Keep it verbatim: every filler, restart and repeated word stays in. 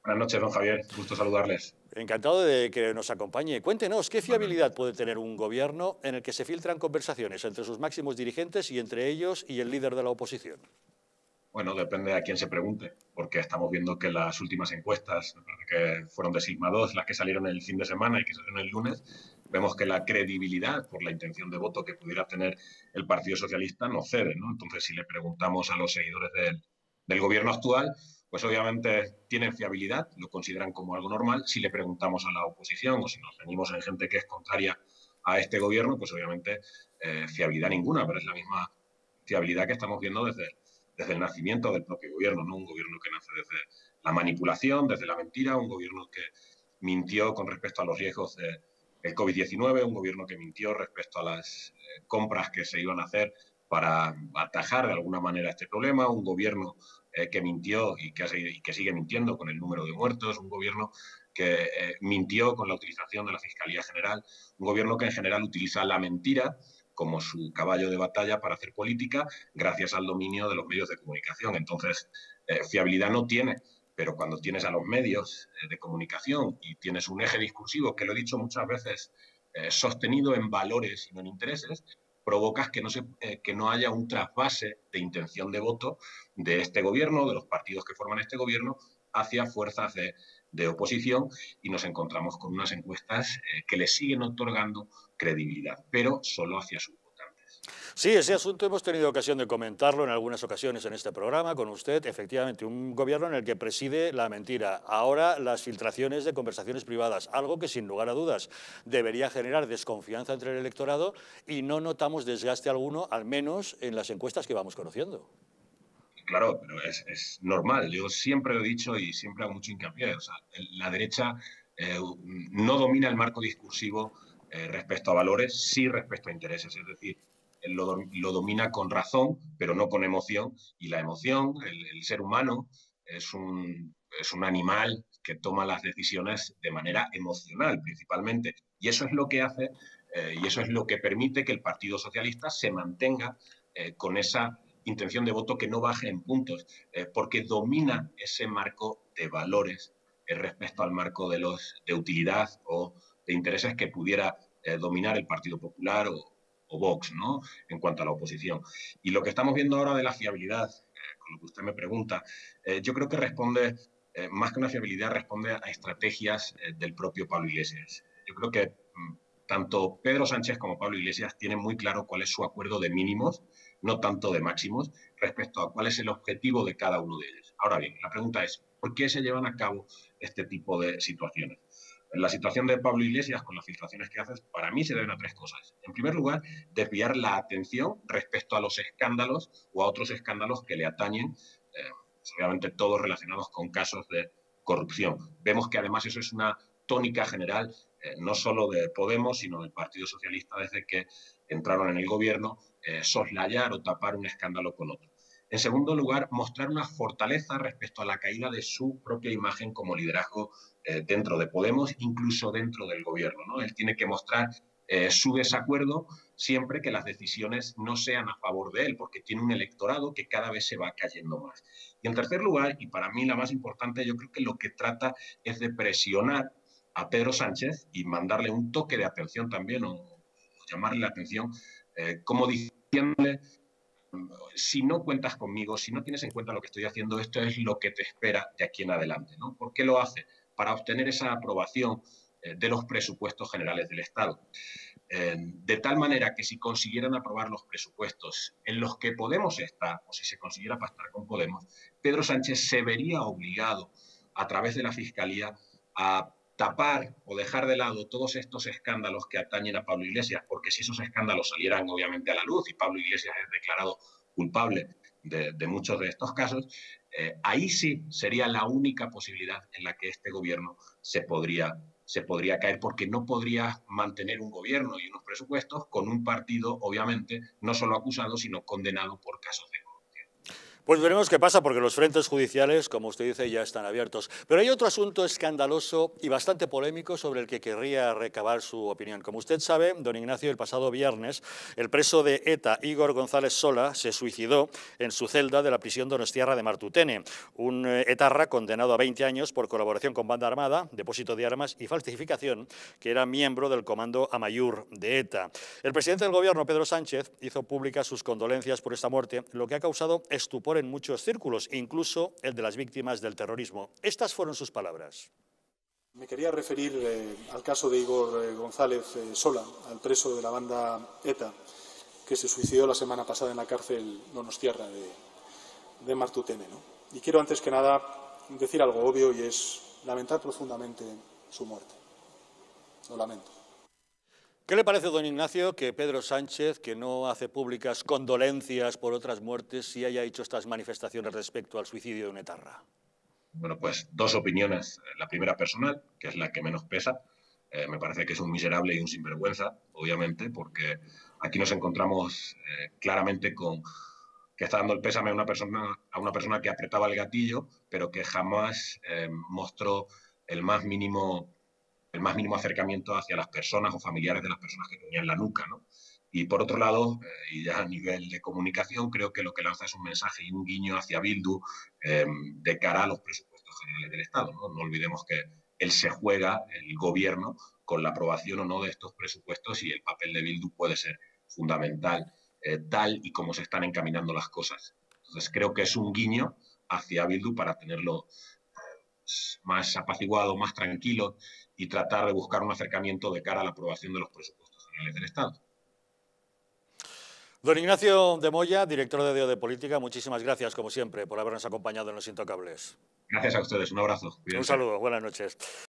Buenas noches, don Javier. Gusto saludarles. Encantado de que nos acompañe. Cuéntenos, ¿qué fiabilidad puede tener un gobierno en el que se filtran conversaciones entre sus máximos dirigentes y entre ellos y el líder de la oposición? Bueno, depende a quién se pregunte, porque estamos viendo que las últimas encuestas, me parece que fueron de Sigma dos, las que salieron el fin de semana y que salieron el lunes, vemos que la credibilidad por la intención de voto que pudiera tener el Partido Socialista no cede, ¿no? Entonces, si le preguntamos a los seguidores del, del gobierno actual, pues obviamente tienen fiabilidad, lo consideran como algo normal. Si le preguntamos a la oposición o si nos venimos en gente que es contraria a este gobierno, pues obviamente eh, fiabilidad ninguna, pero es la misma fiabilidad que estamos viendo desde desde el nacimiento del propio gobierno, ¿no? Un gobierno que nace desde la manipulación, desde la mentira, un gobierno que mintió con respecto a los riesgos de, del COVID diecinueve, un gobierno que mintió respecto a las eh, compras que se iban a hacer para atajar de alguna manera este problema, un gobierno eh, que mintió y que, y que sigue mintiendo con el número de muertos, un gobierno que eh, mintió con la utilización de la Fiscalía General, un gobierno que en general utiliza la mentira como su caballo de batalla para hacer política, gracias al dominio de los medios de comunicación. Entonces, eh, fiabilidad no tiene, pero cuando tienes a los medios eh, de comunicación y tienes un eje discursivo, que lo he dicho muchas veces, eh, sostenido en valores y no en intereses, provocas que no, se, eh, que no haya un trasvase de intención de voto de este gobierno, de los partidos que forman este gobierno, hacia fuerzas de, de oposición, y nos encontramos con unas encuestas eh, que le siguen otorgando credibilidad, pero solo hacia sus votantes. Sí, ese asunto hemos tenido ocasión de comentarlo en algunas ocasiones en este programa con usted. Efectivamente, un gobierno en el que preside la mentira. Ahora las filtraciones de conversaciones privadas, algo que sin lugar a dudas debería generar desconfianza entre el electorado, y no notamos desgaste alguno, al menos en las encuestas que vamos conociendo. Claro, pero es, es normal. Yo siempre lo he dicho y siempre hago mucho hincapié. O sea, la derecha eh, no domina el marco discursivo eh, respecto a valores, sí respecto a intereses. Es decir, lo, lo domina con razón, pero no con emoción. Y la emoción, el, el ser humano, es un, es un animal que toma las decisiones de manera emocional, principalmente. Y eso es lo que hace, eh, y eso es lo que permite que el Partido Socialista se mantenga eh, con esa intención de voto que no baje en puntos, eh, porque domina ese marco de valores eh, respecto al marco de, los, de utilidad o de intereses que pudiera eh, dominar el Partido Popular o, o Vox, ¿no? En cuanto a la oposición. Y lo que estamos viendo ahora de la fiabilidad, eh, con lo que usted me pregunta, eh, yo creo que responde, eh, más que una fiabilidad, responde a estrategias eh, del propio Pablo Iglesias. Yo creo que mm, tanto Pedro Sánchez como Pablo Iglesias tienen muy claro cuál es su acuerdo de mínimos, no tanto de máximos, respecto a cuál es el objetivo de cada uno de ellos. Ahora bien, la pregunta es, ¿por qué se llevan a cabo este tipo de situaciones? En la situación de Pablo Iglesias, con las filtraciones que haces, para mí se deben a tres cosas. En primer lugar, desviar la atención respecto a los escándalos o a otros escándalos que le atañen, eh, obviamente todos relacionados con casos de corrupción. Vemos que además eso es una tónica general, eh, no solo de Podemos, sino del Partido Socialista desde que entraron en el gobierno, eh, soslayar o tapar un escándalo con otro. En segundo lugar, mostrar una fortaleza respecto a la caída de su propia imagen como liderazgo eh, dentro de Podemos, incluso dentro del gobierno, ¿no? Él tiene que mostrar eh, su desacuerdo siempre que las decisiones no sean a favor de él, porque tiene un electorado que cada vez se va cayendo más. Y en tercer lugar, y para mí la más importante, yo creo que lo que trata es de presionar a Pedro Sánchez y mandarle un toque de atención también, o, o llamarle la atención, eh, como diciéndole, si no cuentas conmigo, si no tienes en cuenta lo que estoy haciendo, esto es lo que te espera de aquí en adelante, ¿no? ¿Por qué lo hace? Para obtener esa aprobación eh, de los presupuestos generales del Estado. Eh, de tal manera que si consiguieran aprobar los presupuestos en los que Podemos está, o si se consiguiera pactar con Podemos, Pedro Sánchez se vería obligado a través de la Fiscalía a tapar o dejar de lado todos estos escándalos que atañen a Pablo Iglesias, porque si esos escándalos salieran obviamente a la luz y Pablo Iglesias es declarado culpable de, de muchos de estos casos, eh, ahí sí sería la única posibilidad en la que este gobierno se podría, se podría caer, porque no podría mantener un gobierno y unos presupuestos con un partido, obviamente, no solo acusado, sino condenado por casos de corrupción. Pues veremos qué pasa, porque los frentes judiciales, como usted dice, ya están abiertos. Pero hay otro asunto escandaloso y bastante polémico sobre el que querría recabar su opinión. Como usted sabe, don Ignacio, el pasado viernes, el preso de ETA, Igor González Sola, se suicidó en su celda de la prisión donostiarra de Martutene, un etarra condenado a veinte años por colaboración con banda armada, depósito de armas y falsificación, que era miembro del comando Amaiur de ETA. El presidente del Gobierno, Pedro Sánchez, hizo públicas sus condolencias por esta muerte, lo que ha causado estupor en muchos círculos, incluso el de las víctimas del terrorismo. Estas fueron sus palabras. Me quería referir eh, al caso de Igor eh, González eh, Sola, al preso de la banda ETA, que se suicidó la semana pasada en la cárcel donostiarra de, de Martutene, ¿no? Y quiero antes que nada decir algo obvio, y es lamentar profundamente su muerte. Lo lamento. ¿Qué le parece, don Ignacio, que Pedro Sánchez, que no hace públicas condolencias por otras muertes, sí haya hecho estas manifestaciones respecto al suicidio de un etarra? Bueno, pues dos opiniones. La primera personal, que es la que menos pesa. Eh, me parece que es un miserable y un sinvergüenza, obviamente, porque aquí nos encontramos eh, claramente con que está dando el pésame a una persona, a una persona que apretaba el gatillo, pero que jamás eh, mostró el más mínimo el más mínimo acercamiento hacia las personas o familiares de las personas que tenían la nuca, ¿no? Y por otro lado, eh, y ya a nivel de comunicación, creo que lo que lanza es un mensaje y un guiño hacia Bildu eh, de cara a los presupuestos generales del Estado, ¿no? No olvidemos que él se juega, el gobierno, con la aprobación o no de estos presupuestos, y el papel de Bildu puede ser fundamental, eh, tal y como se están encaminando las cosas. Entonces creo que es un guiño hacia Bildu para tenerlo más apaciguado, más tranquilo, y tratar de buscar un acercamiento de cara a la aprobación de los presupuestos generales del Estado. Don Ignacio de Moya, director de D O de Política, muchísimas gracias, como siempre, por habernos acompañado en Los Intocables. Gracias a ustedes, un abrazo. Cuídense. Un saludo, buenas noches.